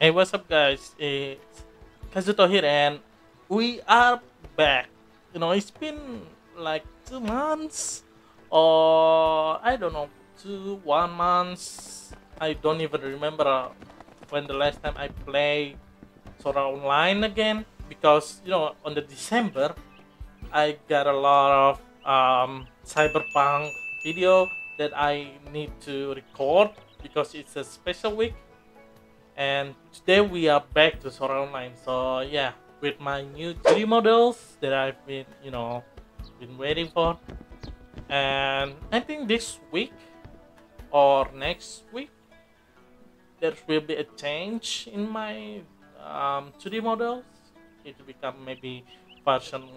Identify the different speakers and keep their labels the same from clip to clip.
Speaker 1: Hey, what's up, guys? It's Kazuto here, and we are back. It's been like 2 months, or I don't know, 1 month. I don't even remember when the last time I played Sora Online again, because on the December I got a lot of Cyberpunk video that I need to record because it's a special week, and today we are back to Sora Online. So yeah, with my new 3 models that I've been waiting for, and I think this week or next week there will be a change in my 2D models. It will become maybe version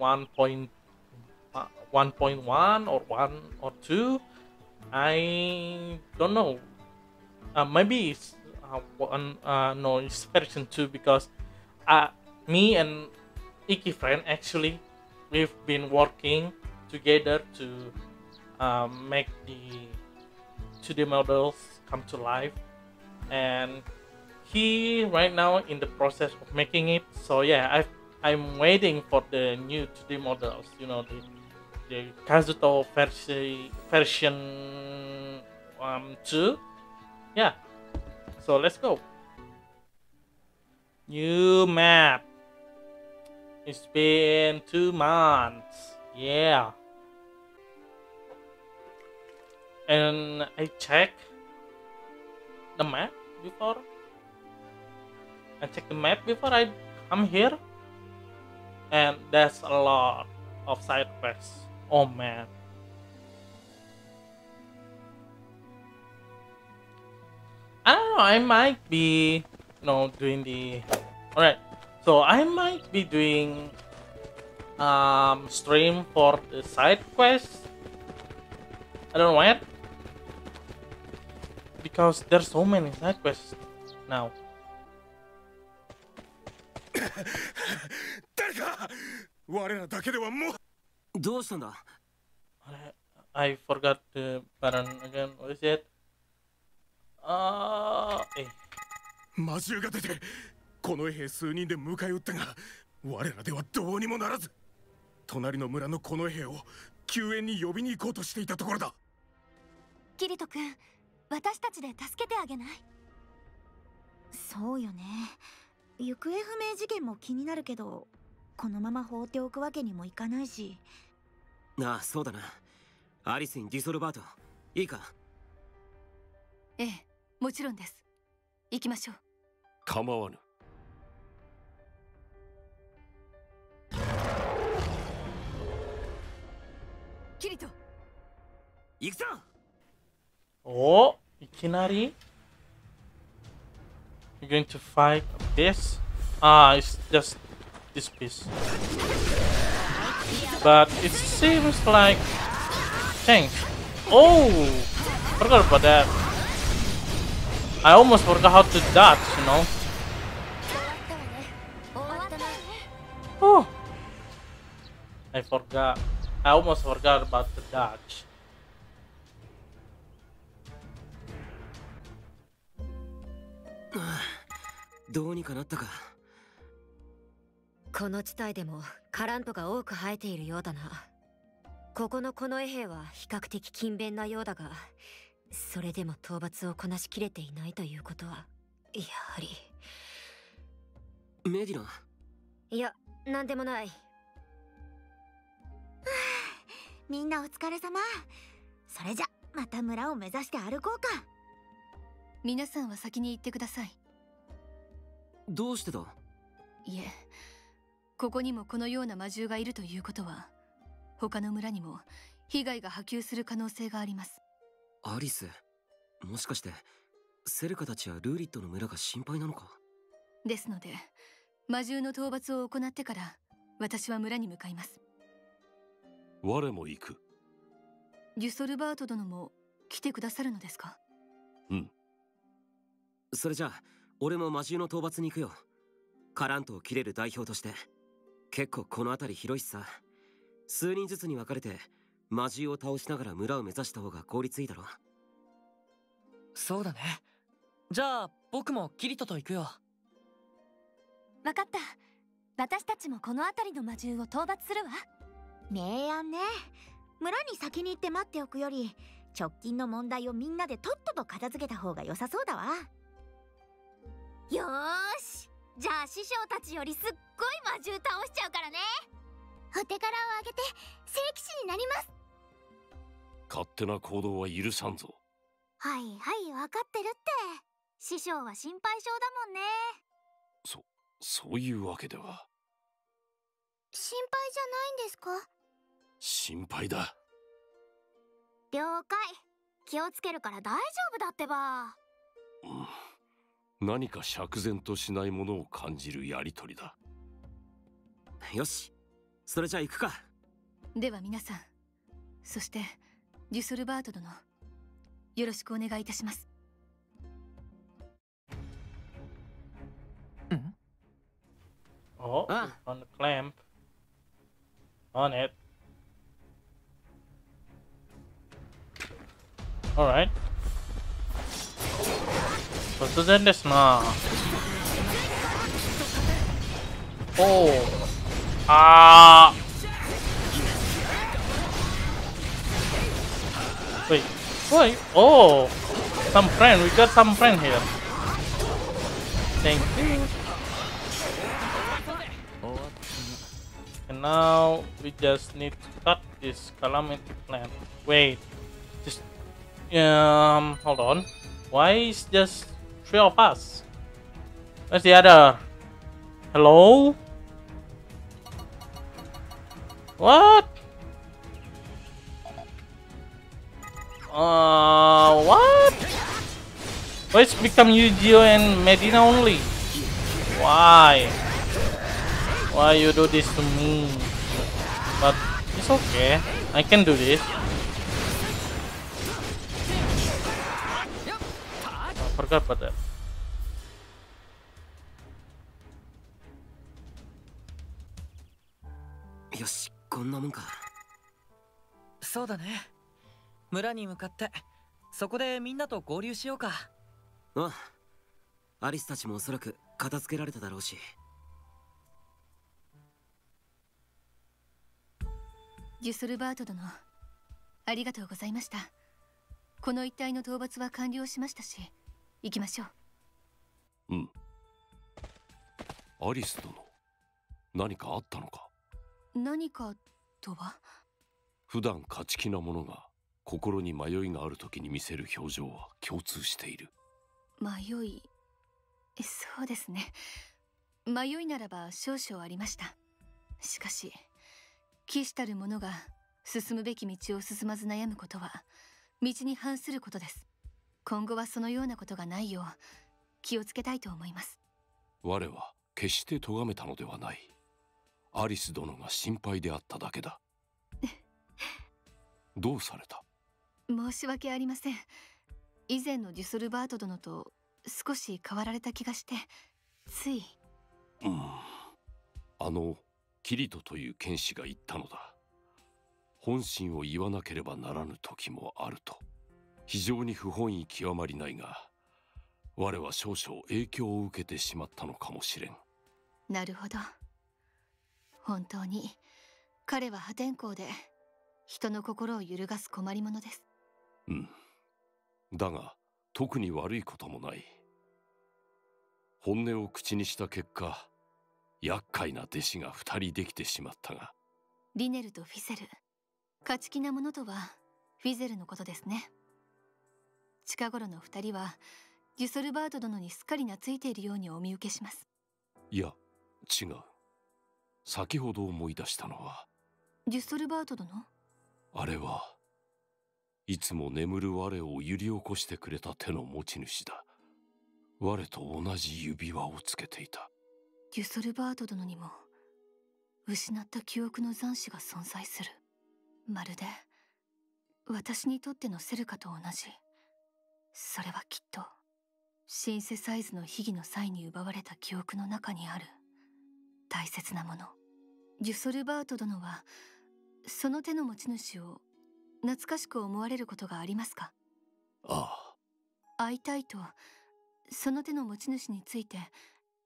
Speaker 1: 1.1 or 1 or 2. I don't know. Maybe it's one. No, it's version 2 because uh, me and Iki friend actually we've been working together to make the 2D models come to life, and he right now in the process of making it. So yeah, I'm waiting for the new 2D models. The Kazuto version 2. Yeah, so let's go. New map. It's been 2 months. Yeah. And I check the map before. I check the map before I come here. And there's a lot of side quests. Oh man. I don't know, I might be doing the alright. So I might be doing stream for the side quest. I don't know when, because there's so many side quests now.
Speaker 2: 誰か我らだけではもうどうしたんだ
Speaker 1: I forgot the button again. What is it?
Speaker 2: 魔獣が出てこの兵数人で迎え撃ったが我らではどうにもならず隣の村のこの兵を救援に呼びに行こうとしていたところだ
Speaker 3: キリト君、私たちで助けてあげない？そうよね。行方不明事件も気になるけど、このまま放っておくわけにもいかないし。
Speaker 4: ああ、そうだな。アリスにディソルバート、いいか？
Speaker 5: ええ、もちろんです。行きましょう。
Speaker 6: 構わぬ。
Speaker 5: キリト、
Speaker 4: 行くぞ。
Speaker 1: Oh, Ikinari? You're going to fight this? Ah, it's just this piece. But it seems like changed. Oh, forgot about that. I almost forgot how to dodge. Oh, I forgot. I almost forgot about the dodge.
Speaker 4: どうにかなったか。
Speaker 7: この地帯でもカラントが多く生えているようだな。ここの近衛兵は比較的勤勉なようだが、それでも討伐をこなしきれていないということはやはり。
Speaker 4: メディナ。
Speaker 7: いや、なんでもない。
Speaker 3: みんなお疲れ様。それじゃまた村を目指して歩こうか。
Speaker 5: 皆さんは先に行ってください。
Speaker 4: どうしてだ？
Speaker 5: いえ、ここにもこのような魔獣がいるということは、他の村にも被害が波及する可能性があります。
Speaker 4: アリス、もしかしてセルカたちやルーリットの村が心配なのか？
Speaker 5: ですので、魔獣の討伐を行ってから私は村に向かいます。
Speaker 6: 我も行く。
Speaker 5: デュソルバート殿も来てくださるのですか？
Speaker 6: うん。
Speaker 4: それじゃあ俺も魔獣の討伐に行くよ。カラントを切れる代表として。結構この辺り広いしさ。数人ずつに分かれて魔獣を倒しながら村を目指した方が効率いいだろ。
Speaker 8: そうだね。じゃあ僕もキリトと行くよ。 わかった。私たちもこの辺りの魔獣を討伐するわ。
Speaker 3: 明暗ね。村に先に行って待っておくより、直近の問題をみんなでとっとと片付けた方が良さそうだわ。
Speaker 8: よーし、じゃあ師匠たちよりすっごい魔獣倒しちゃうからね。お手柄をあげて聖騎士になります。
Speaker 6: 勝手な行動は許さんぞ。
Speaker 8: はいはい、わかってるって。師匠は心配性だもんね。
Speaker 6: そういうわけでは。
Speaker 8: 心配じゃないんですか？
Speaker 6: 心配だ。
Speaker 8: 了解。気をつけるから大丈夫だってば。
Speaker 6: 何か釈然としないものを感じるやりとりだ。
Speaker 4: よし、それじゃあ行くか。
Speaker 5: では皆さん、そしてデュソルバート殿、よろしくお願いいたします。
Speaker 1: Oh,
Speaker 4: Ah.
Speaker 1: on the clamp. On it. Alright. 突然ですな。おお。あー。Wait. Wait. Oh. Some friend. We got some friend here. Thank you. And now we just need to cut this calamity plant. Wait, just hold on. Why is just 3 of us? Where's the other? Hello? What? What? Why it's become Yu-Gi-Oh and Medina only? Why? Why you do this to me? But it's okay. I can do this. I forgot about that.
Speaker 4: よし、こんなもんか。
Speaker 9: そうだね。村に向かってそこでみんなと合流しようか。
Speaker 4: ああ、アリスたちもおそらく片付けられただろうし。
Speaker 5: デュソルバート殿、ありがとうございました。この一帯の討伐は完了しましたし、行きましょう。
Speaker 6: うん。アリス殿、何かあったのか？
Speaker 5: 何かとは？
Speaker 6: 普段勝ち気な者が心に迷いがある時に見せる表情は共通している。
Speaker 5: 迷い、そうですね。迷いならば少々ありました。しかし騎士たる者が進むべき道を進まず悩むことは道に反することです。今後はそのようなことがないよう気をつけたいと思います。
Speaker 6: 我は決して咎めたのではない。アリス殿が心配であっただけだ。どうされた？
Speaker 5: 申し訳ありません。以前のデュソルバート殿と少し変わられた気がして、つい。
Speaker 6: キリトという剣士が言ったのだ。本心を言わなければならぬ時もあると。非常に不本意極まりないが、我は少々影響を受けてしまったのかもしれん。
Speaker 5: なるほど。本当に彼は破天荒で人の心を揺るがす困り者です。
Speaker 6: うん。だが特に悪いこともない。本音を口にした結果、厄介な弟子が2人できてしまったが。
Speaker 5: リネルとフィゼル、勝ち気なものとはフィゼルのことですね。近頃の2人はデュソルバート殿にすっかり懐いているようにお見受けします。
Speaker 6: いや、違う。先ほど思い出したのは。
Speaker 5: デュソルバート殿？
Speaker 6: あれはいつも眠る我を揺り起こしてくれた手の持ち主だ。我と同じ指輪をつけていた。
Speaker 5: デュソルバート殿にも失った記憶の残滓が存在する。まるで私にとってのセルカと同じ。それはきっとシンセサイズの秘儀の際に奪われた記憶の中にある大切なもの。デュソルバート殿はその手の持ち主を懐かしく思われることがありますか？
Speaker 6: ああ。
Speaker 5: 会いたいとその手の持ち主について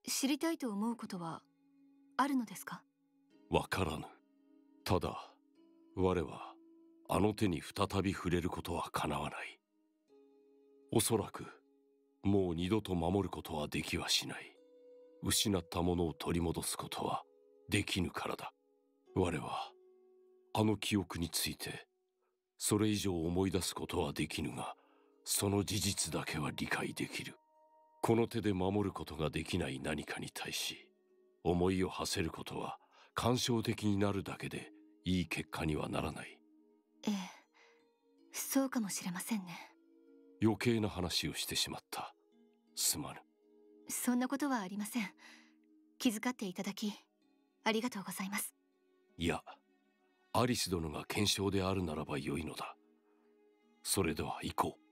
Speaker 5: 知りたいと思うことはあるのですか？
Speaker 6: わからぬ。ただ我はあの手に再び触れることはかなわない。おそらくもう二度と守ることはできはしない。失ったものを取り戻すことはできぬからだ。我はあの記憶についてそれ以上思い出すことはできぬが、その事実だけは理解できる。この手で守ることができない何かに対し思いを馳せることは感傷的になるだけでいい結果にはならない。
Speaker 5: ええ、そうかもしれませんね。
Speaker 6: 余計な話をしてしまった。すまぬ。
Speaker 5: そんなことはありません。気遣っていただきありがとうございます。
Speaker 6: いや、アリス殿が検証であるならば良いのだ。それでは行こう。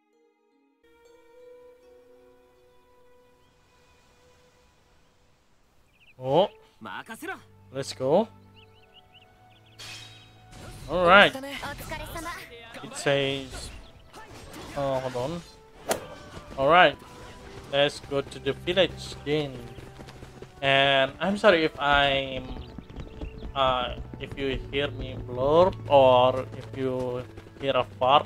Speaker 1: Oh,
Speaker 4: 任せろ。
Speaker 1: let's go. Alright.
Speaker 8: お疲れ様。
Speaker 1: It says. Oh, hold on. Alright. Let's go to the village then. And I'm sorry if if you hear me blurb or if you hear a fart.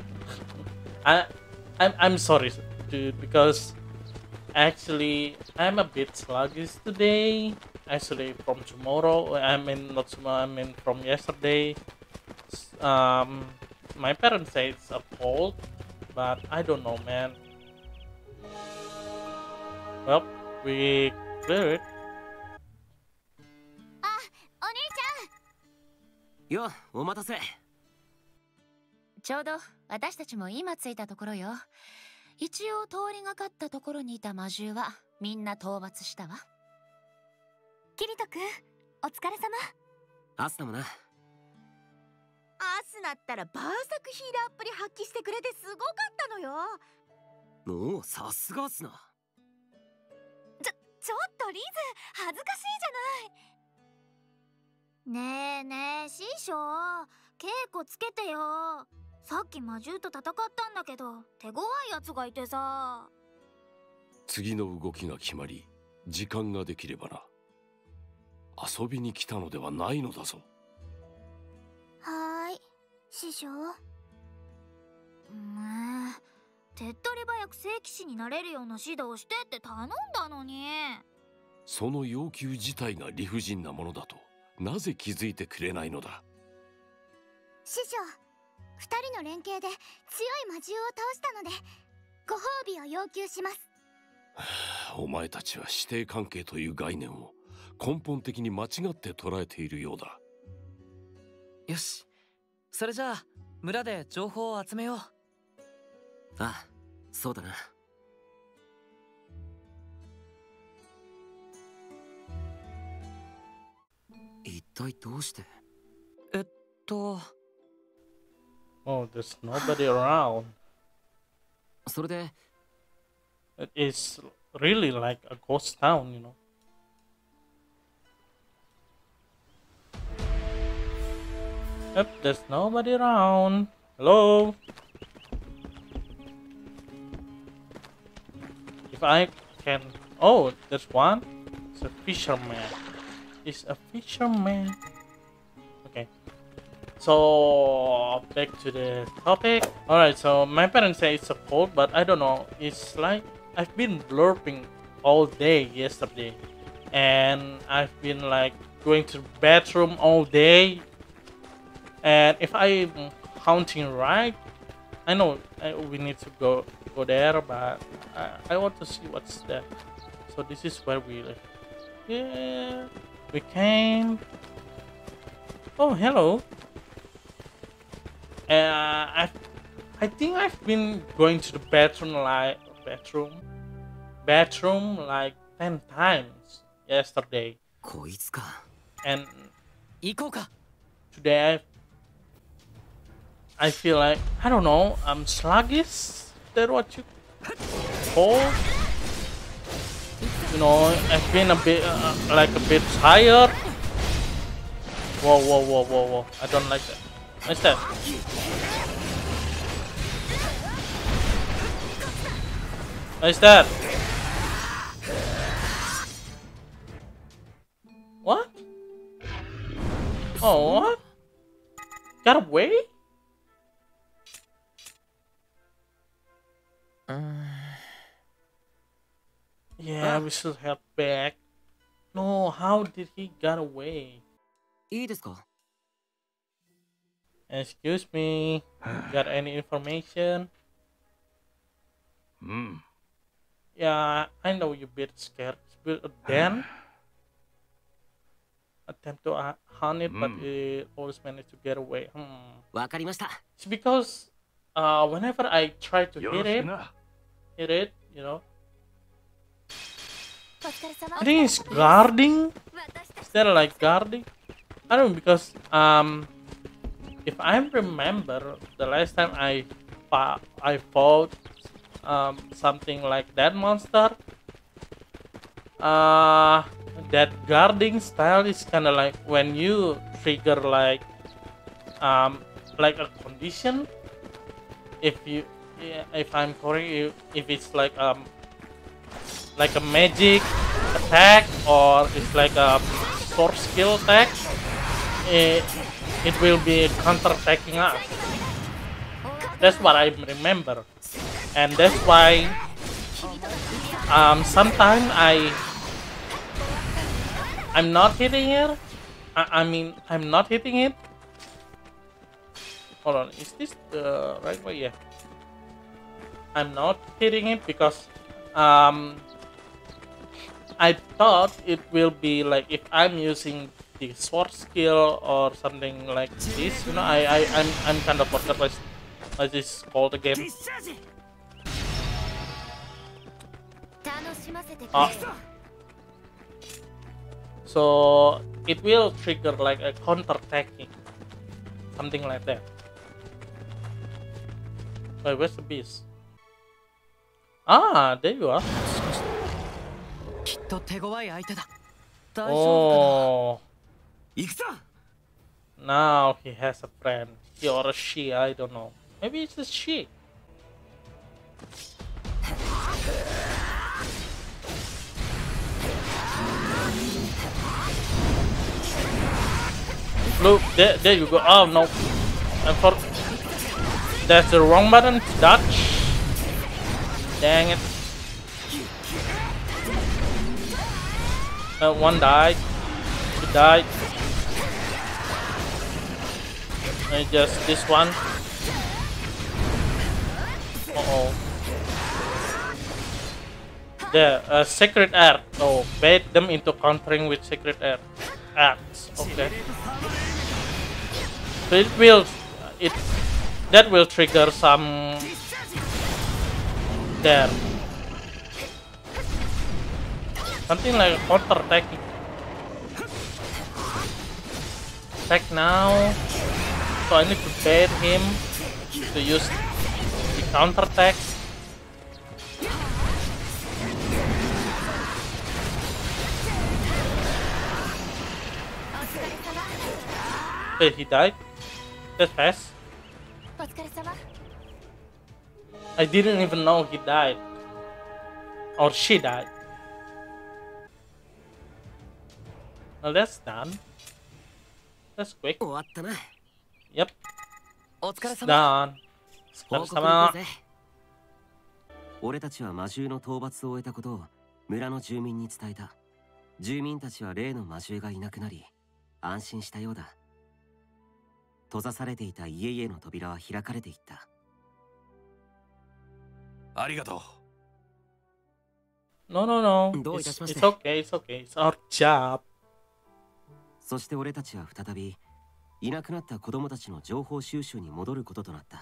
Speaker 1: I'm sorry, dude, because actually I'm a bit sluggish today. Actually, from tomorrow, not tomorrow, from yesterday. My parents say it's a cold, but I don't know, man. Well, we clear it.
Speaker 8: あ、お兄ち
Speaker 4: よ、お待たせ。
Speaker 10: ちょうど私たちも今着いたところよ。一応通りがかったところにいた魔獣はみんな討伐したわ。
Speaker 8: キリト君、お疲れ様。
Speaker 4: アスナもな。
Speaker 3: アスナったらバーサクヒーラーっぷり発揮してくれてすごかったのよ。
Speaker 4: もうさすがアスナ。
Speaker 8: ちょっとリズ、恥ずかしいじゃない。ねえねえ、師匠、稽古つけてよ。さっき魔獣と戦ったんだけど、手強いやつがいてさ。
Speaker 6: 次の動きが決まり、時間ができればな。遊びに来たのではないのだぞ。
Speaker 8: はーい、師匠。手っ取り早く聖騎士になれるような指導をしてって頼んだのに。
Speaker 6: その要求自体が理不尽なものだとなぜ気づいてくれないのだ。
Speaker 8: 師匠、二人の連携で強い魔獣を倒したのでご褒美を要求します。
Speaker 6: お前たちは師弟関係という概念を根本的に間違って捉えているようだ。
Speaker 9: よし、それじゃあ村で情報を集めよう。
Speaker 4: ああ、そうだな。一体どうして？
Speaker 1: Oh, there's nobody around.
Speaker 4: それで
Speaker 1: It is really like a ghost town, you know. Yep, there's nobody around. Hello? If I can... Oh, there's one. It's a fisherman. It's a fisherman. Okay. So, back to the topic. Alright, so my parents say it's a cold, but I don't know. It's like I've been blurping all day yesterday. And I've been like going to the bathroom all day. And if I'm counting right, I know we need to go there, but I want to see what's there. So this is where we live. Yeah, we came. Oh, hello. I think I've been going to the bathroom like 10 times yesterday.
Speaker 4: こいつか。
Speaker 1: And
Speaker 9: 行こうか。
Speaker 1: today I feel like, I don't know, I'm sluggish. Is that what you call? You know, I've been a bit like a bit tired. Whoa. I don't like that. Nice that. Nice that. Oh, what? Got away? Yeah, we should head back. No, how did he get away?
Speaker 4: いいですか？
Speaker 1: Excuse me. Got any information? Yeah, I know you're a bit scared. But then attempt to hunt it, but it always managed to get away.
Speaker 4: わかりました。
Speaker 1: It's because whenever I try to hit it, you know,
Speaker 8: お疲れ様
Speaker 1: I think it's guarding. Is that like guarding? I don't know because if I remember the last time I fought something like that monster, that guarding style is kind of like when you trigger like a condition. If I'm correct, if it's like a magic attack or it's like a sword skill attack, it will be counter-attacking us. That's what I remember, and that's why sometimes I'm not hitting it. I mean, I'm not hitting it. Hold on, is this the right way? Yeah. I'm not hitting it because I thought it will be like if I'm using the sword skill or something like this, you know, I'm kind of forgot what this called again. So it will trigger like a counter-attacking, something like that. Wait, where's the beast? Ah, there you are.
Speaker 9: きっと手強い相手だ。大丈夫かな。
Speaker 1: Oh,
Speaker 4: 行くぞ。
Speaker 1: now he has a friend. He or a she, I don't know. Maybe it's a she. Look, there you go. Oh no, that's the wrong button. Dodge. Dang it. One died. Two died. And just this one. Uh-oh. There, Secret Art. Oh, bait them into countering with Secret Arts. Okay. So that will trigger some there. Something like counter-attacking. Attack now. So I need to bait him to use the counter-attack. Wait, he died? That's fast. I didn't even know he died. Or she died. Well, that's done. That's quick.
Speaker 4: 終わったな。
Speaker 1: Yep.
Speaker 9: お疲れ
Speaker 1: It's
Speaker 9: 様。
Speaker 1: done.
Speaker 4: 報告行こうぜ。俺たちは魔獣の討伐を終えたことを村の住民に伝えた。住民たちは例の魔獣がいなくなり安心したようだ。閉ざされていた家々の扉は開かれていった。
Speaker 6: ありがとう。
Speaker 1: No, no, no.
Speaker 4: どういたしまして。
Speaker 1: It's okay, it's okay. It's our job.
Speaker 4: そして俺たちは再びいなくなった子供たちの情報収集に戻ることとなった。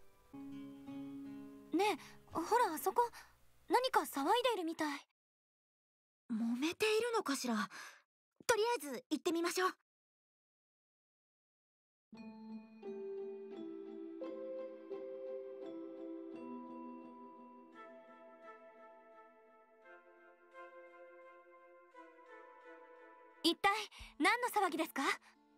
Speaker 8: ねえ、ほらあそこ何か騒いでいるみたい。
Speaker 3: 揉めているのかしら。とりあえず行ってみましょう。
Speaker 8: 一体何の騒ぎですか？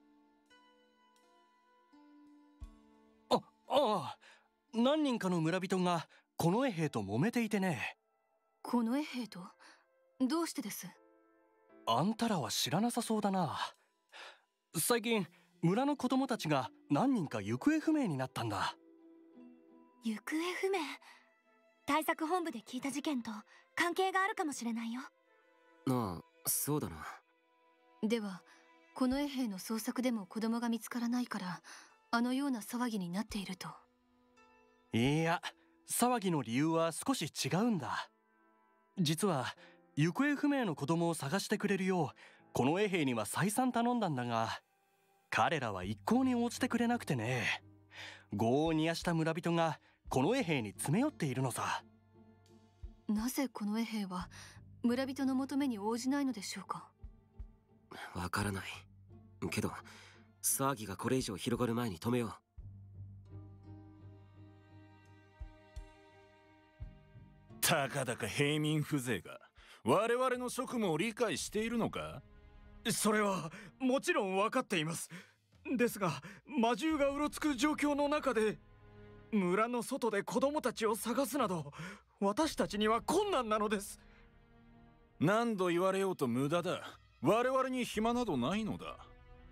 Speaker 9: ああ、何人かの村人が近衛兵と揉めていてね。
Speaker 5: 近衛兵と？どうしてです？
Speaker 9: あんたらは知らなさそうだな。
Speaker 11: 最近村の子供たちが何人か行方不明になったんだ。
Speaker 5: 行方不明。対策本部で聞いた事件と関係があるかもしれないよ。
Speaker 4: ああ、そうだな。
Speaker 5: ではこの衛兵の捜索でも子供が見つからないからあのような騒ぎになっていると？
Speaker 11: いや、騒ぎの理由は少し違うんだ。実は行方不明の子供を探してくれるようこの衛兵には再三頼んだんだが、彼らは一向に応じてくれなくてね。業を煮やした村人がこの衛兵に詰め寄っているのさ。
Speaker 5: なぜこの衛兵は村人の求めに応じないのでしょうか？
Speaker 4: わからないけど、騒ぎがこれ以上広がる前に止めよう。
Speaker 2: たかだか平民風情が我々の職務を理解しているのか？
Speaker 12: それはもちろん分かっています。ですが魔獣がうろつく状況の中で村の外で子供たちを探すなど私たちには困難なのです。
Speaker 2: 何度言われようと無駄だ。我々に暇などないのだ。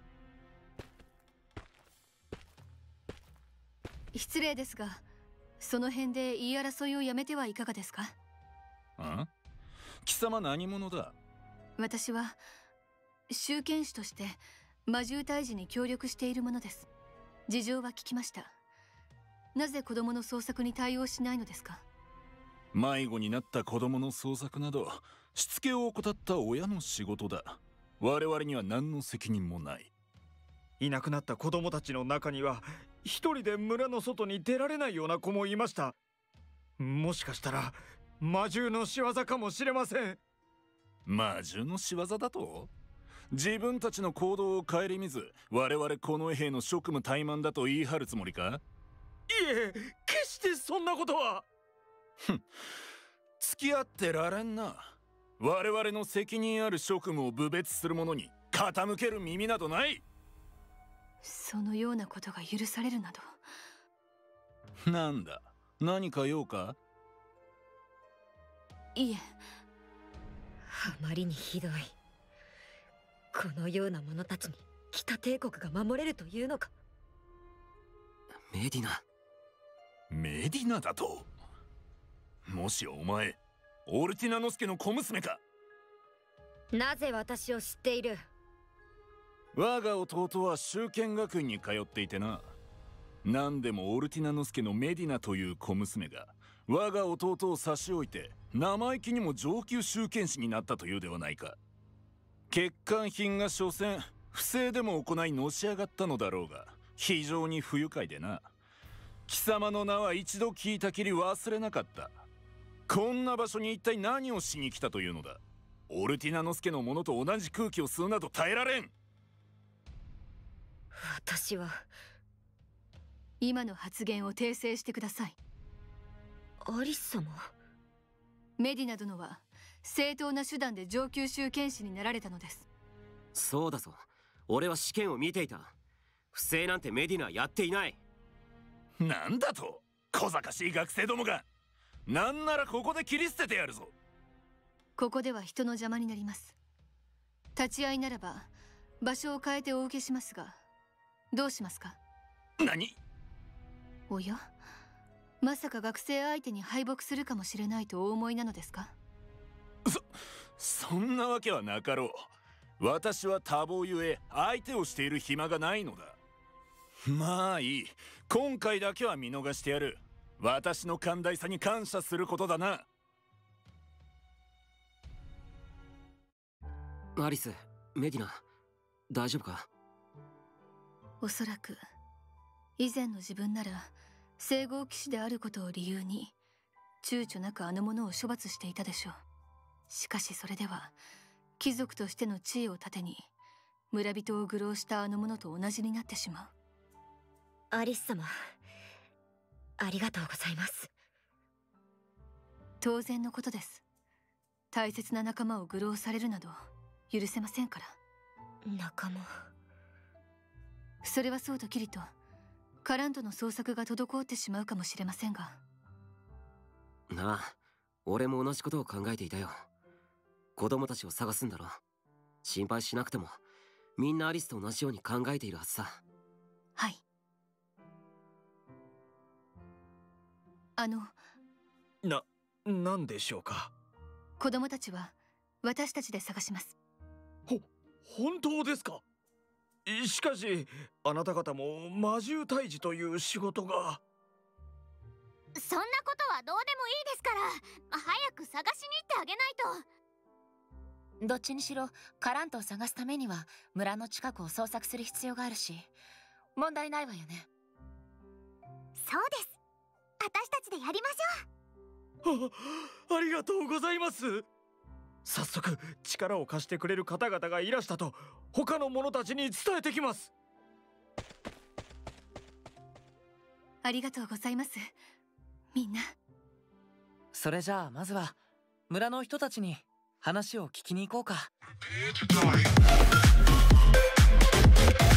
Speaker 5: 失礼ですが、その辺で言い争いをやめてはいかがですか？
Speaker 2: ん？貴様何者だ？
Speaker 5: 私は宗剣士として魔獣退治に協力しているものです。事情は聞きました。なぜ子供の捜索に対応しないのですか？
Speaker 2: 迷子になった子供の捜索などしつけを怠った親の仕事だ。我々には何の責任もない。
Speaker 12: いなくなった子供たちの中には一人で村の外に出られないような子もいました。もしかしたら魔獣の仕業かもしれません。
Speaker 2: 魔獣の仕業だと？自分たちの行動を顧みず我々この衛兵の職務怠慢だと言い張るつもりか？
Speaker 12: いえ、決してそんなことは。
Speaker 2: 付き合ってられんな。我々の責任ある職務を侮蔑する者に傾ける耳などない。
Speaker 5: そのようなことが許されるな
Speaker 2: ど。なんだ、何か用か？
Speaker 5: いえ。
Speaker 7: あまりにひどい。このような者たちに北帝国が守れるというのか？
Speaker 4: メディナ。
Speaker 2: メディナだと？もしやお前オルティナノスケの小娘か？
Speaker 7: なぜ私を知っている？
Speaker 2: 我が弟は修剣学院に通っていてな。何でもオルティナノスケのメディナという小娘が我が弟を差し置いて生意気にも上級修剣士になったというではないか。欠陥品が所詮不正でも行いのし上がったのだろうが、非常に不愉快でな。貴様の名は一度聞いたきり忘れなかった。こんな場所に一体何をしに来たというのだ？オルティナノスケの者と同じ空気を吸うなど耐えられん。
Speaker 7: 私は。
Speaker 5: 今の発言を訂正してください。
Speaker 7: アリス様？
Speaker 5: メディナ殿は正当な手段で上級修剣士になられたのです。
Speaker 4: そうだぞ、俺は試験を見ていた。不正なんてメディナはやっていない。
Speaker 2: なんだと、小賢しい学生どもが。なんならここで切り捨ててやるぞ。
Speaker 5: ここでは人の邪魔になります。立ち会いならば場所を変えてお受けしますが、どうしますか？
Speaker 2: 何？
Speaker 5: おや、まさか学生相手に敗北するかもしれないとお思いなのですか？
Speaker 2: そんなわけはなかろう。私は多忙ゆえ相手をしている暇がないのだ。まあいい、今回だけは見逃してやる。私の寛大さに感謝することだな。
Speaker 4: アリス、メディナ、大丈夫か？
Speaker 5: おそらく以前の自分なら聖号騎士であることを理由に躊躇なくあの者を処罰していたでしょう。しかしそれでは貴族としての地位を盾に村人を愚弄したあの者と同じになってしまう。
Speaker 7: アリス様、ありがとうございます。
Speaker 5: 当然のことです。大切な仲間を愚弄されるなど許せませんから。
Speaker 7: 仲間？
Speaker 5: それはそうとキリト、カラントの捜索が滞ってしまうかもしれませんが。
Speaker 4: なあ、俺も同じことを考えていたよ。子供たちを探すんだろ。心配しなくてもみんなアリスと同じように考えているはずさ。
Speaker 5: はい。
Speaker 12: なんでしょうか。
Speaker 5: 子供たちは私たちで探します。
Speaker 12: 本当ですか。しかしあなた方も魔獣退治という仕事が。
Speaker 8: そんなことはどうでもいいですから、早く探しに行ってあげないと。
Speaker 10: どっちにしろカラントを探すためには村の近くを捜索する必要があるし、問題ないわよね。
Speaker 8: そうです。私たちでやりまし
Speaker 12: ょう。ありがとうございます。早速力を貸してくれる方々がいらしたと他の者たちに伝えてきます。
Speaker 5: ありがとうございます、みんな。
Speaker 9: それじゃあまずは村の人たちに話を聞きに行こうか。